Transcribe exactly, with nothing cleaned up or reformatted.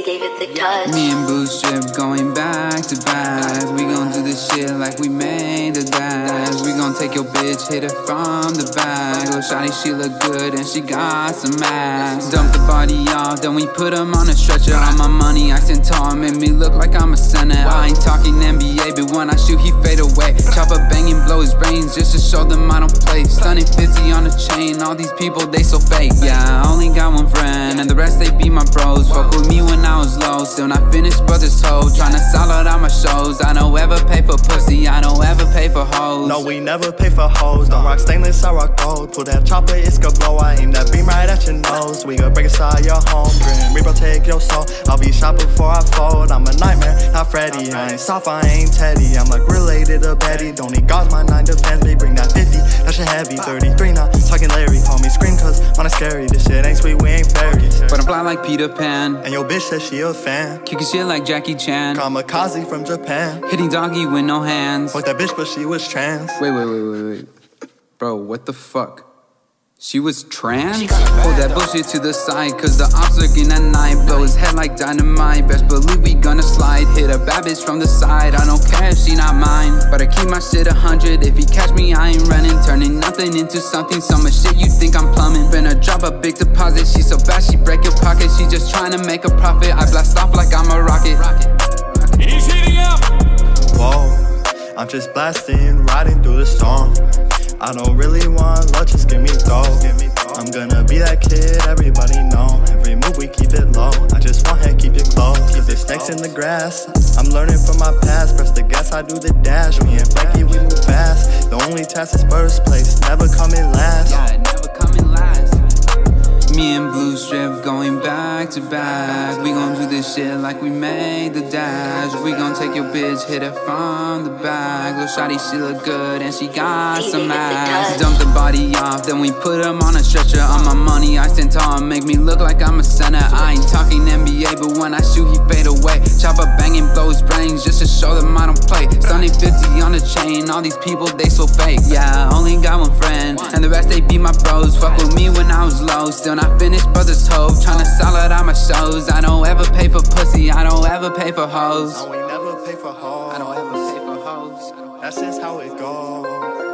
gave it the touch. Me and Blue Strip going back to back. We gon' do this shit like we made the dash. We gon' take your bitch, hit her from the back. Little shawty, she look good and she got some ass. Dump the body off, then we put him on a stretcher. On my money, acting tall, make me look like I'm a center. I ain't talking N B A, but when I shoot, he fade away. Chopper banging, blow his brains just to show them I don't play. Stunning fifty on the chain, all these people, they so fake. Yeah, I only got one friend, and the rest they be my bros. Fuck with me when I was low, still not finished, but this hoe tryna sell out all my shows. I don't ever pay for pussy, I don't ever pay for hoes. No, we never pay for hoes. Don't rock stainless, I rock gold. Pull that chopper, it's gonna blow. I aim that beam right at your nose. We gon' break inside your home. Grim Reaper, take your soul. I'll be shot before I fold. I'm a nightmare, not Freddy. I ain't soft, I ain't Teddy. I'm like related to Betty. Don't need guards, my nine defends me. Bring that fifty, that shit heavy. thirty-three now, talking Larry. Call me scream cause mine is scary. This shit ain't sweet, we ain't fairies. But I'm fly like Peter Pan, and your bitch says she a fan. kicking shit like Jackie Chan, Kamikaze from Japan. hitting doggy with no hands. Fuck that bitch, but she was trans. Wait, wait, wait, wait, wait. Bro, what the fuck? She was trans? Hold that bullshit to the side, cause the ops looking at night. Blow his head like dynamite, best believe we gonna slide. Hit a bad bitch from the side, I don't care if she not mine. But I keep my shit a hundred, if he catch me I ain't running. Turning nothing into something, so much shit you think I'm plumbing. Finna drop a big deposit, she so bad she break your pocket. She just trying to make a profit, I blast off like I'm a rocket. He's heating up. Whoa, I'm just blasting, riding through the storm. I don't really want love, just give me dough. I'm gonna be that kid everybody know. Every move we keep it low. I just want her, keep it close. Keep the snakes in the grass. I'm learning from my past. Press the gas, I do the dash. Me and Frankie, we move fast. The only task is first place, never coming last. Yeah, never coming last. Me and Blue Strip going back to back. We gon' do this shit like we made the dash. We gon' take your bitch, hit her from the back. Little shawty, she look good and she got some ass. Dump the body off, then we put him on a stretcher. On my money, I stand tall, make me look like I'm a center. I ain't talking N B A, but when I shoot, he fade away. Chopper banging, blow his brains just to show them I don't play. Stunning fifty on the chain, all these people, they so fake. Yeah, I only got one friend, and the rest they be my bros. Fuck with me when I was low, still not finished, brothers hope. Tryna sell out all my shows. I don't ever pay for pussy, I don't ever pay for hoes. No, we never pay for hoes. I don't ever pay for hoes. That's just how it goes.